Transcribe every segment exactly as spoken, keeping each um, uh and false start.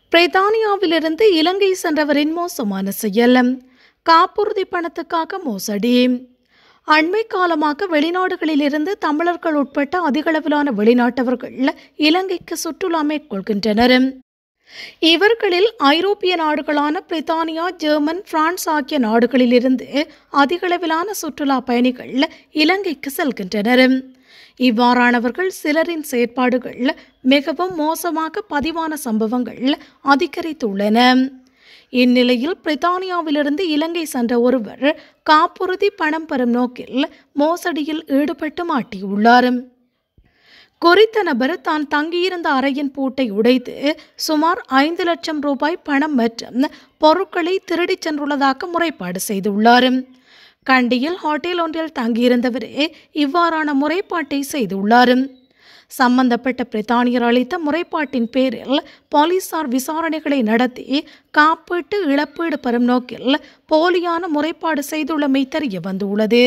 பிரித்தானியாவிலிருந்து இலங்கை சென்றவரின் மோசமான செயல். காப்புறுதி பணத்துக்காக மோசடி. அண்மை காலமாக வெளிநாடுகளிலிருந்து தமிழர்கள் உட்பட்ட அதிகளவிலான வெளிநாட்டவர்கள் இலங்கைக்கு சுற்றுலா மேற்கொள்கின்றனர். இவர்களில் ஐரோப்பிய நாடுகளான பிரித்தானியா, ஜெர்மன், பிரான்ஸ் ஆகிய நாடுகளிலிருந்து அதிகளவிலான சுற்றுலா பயணிகள் இலங்கைக்கு செல்கின்றனர். இவ்வாறானவர்கள் சிலரின் செயற்பாடுகள் மிகவும் மோசமாக பதிவான சம்பவங்கள் அதிகரித்துள்ளன. இந்நிலையில் பிரித்தானியாவிலிருந்து இலங்கை சென்ற ஒருவர் காப்புறுதி பணம் பெறும் நோக்கில் மோசடியில் ஈடுபட்டு மாட்டியுள்ளார். குறித்த நபர் தான் தங்கியிருந்த அறையின் பூட்டை உடைத்து சுமார் ஐந்து லட்சம் ரூபாய் பணம் மற்றும் பொருட்களை திருடிச் சென்றுள்ளதாக முறைப்பாடு செய்துள்ளார். கண்டியில் ஹோட்டல் ஒன்றில் தங்கியிருந்தவரே இவ்வாறான முறைப்பாட்டை செய்துள்ளார். சம்பந்தப்பட்ட பிரித்தானியர் அளித்த முறைப்பாட்டின் பேரில் போலீசார் விசாரணைகளை நடத்தி காப்பீட்டு இழப்பீடு பெறும் நோக்கில் போலியான முறைப்பாடு செய்துள்ளமை தெரிய வந்துள்ளது.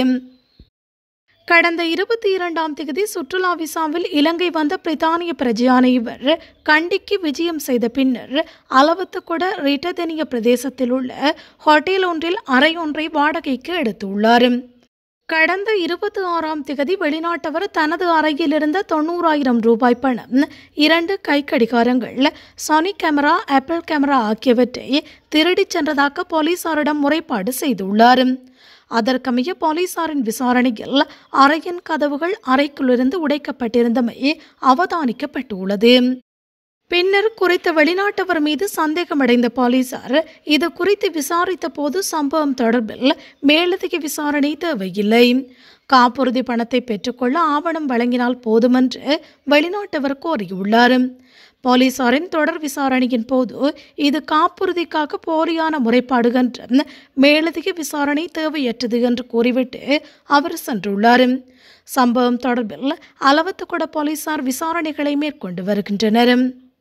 கடந்த இருபத்தி இரண்டாம் தேதி சுற்றுலா விசாவில் இலங்கை வந்த பிரித்தானிய பிரஜையான இவர் கண்டிக்கு விஜயம் செய்த பின்னர் அளவத்துக்குட ரிட்டதெனிய பிரதேசத்தில் உள்ள ஹோட்டல் ஒன்றில் அறை ஒன்றை வாடகைக்கு எடுத்துள்ளார். கடந்த இருபத்தி ஆறாம் தேதி வெளிநாட்டவர் தனது அறையில் இருந்த தொண்ணூறாயிரம் ரூபாய் பணம், இரண்டு கை கடிகாரங்கள், சோனி கேமரா, ஆப்பிள் கேமரா ஆகியவற்றை திருடிச் சென்றதாக போலீசாரிடம் முறைப்பாடு செய்துள்ளார். அதற்கமைய போலீசாரின் விசாரணையில் அறையின் கதவுகள் அறைக்குள்ளிருந்து உடைக்கப்பட்டிருந்தமை அவதானிக்கப்பட்டுள்ளது. பின்னர் குறித்த வெளிநாட்டவர் மீது சந்தேகமடைந்த போலீசார் இது குறித்து விசாரித்த போது சம்பவம் தொடர்பில் மேலதிக விசாரணை தேவையில்லை, காப்புறுதி பணத்தை பெற்றுக்கொள்ள ஆவணம் வழங்கினால் போதுமென்று வெளிநாட்டவர் கோரியுள்ளார். போலீசாரின் தொடர் விசாரணையின் போது இது காப்புறுதிக்காக போலியான முறைப்பாடு என்றும் மேலதிக விசாரணை தேவையற்றது என்று கூறிவிட்டு அவர் சென்றுள்ளார். சம்பவம் தொடர்பில் அளவத்துக்குட போலீசார் விசாரணைகளை மேற்கொண்டு வருகின்றனர்.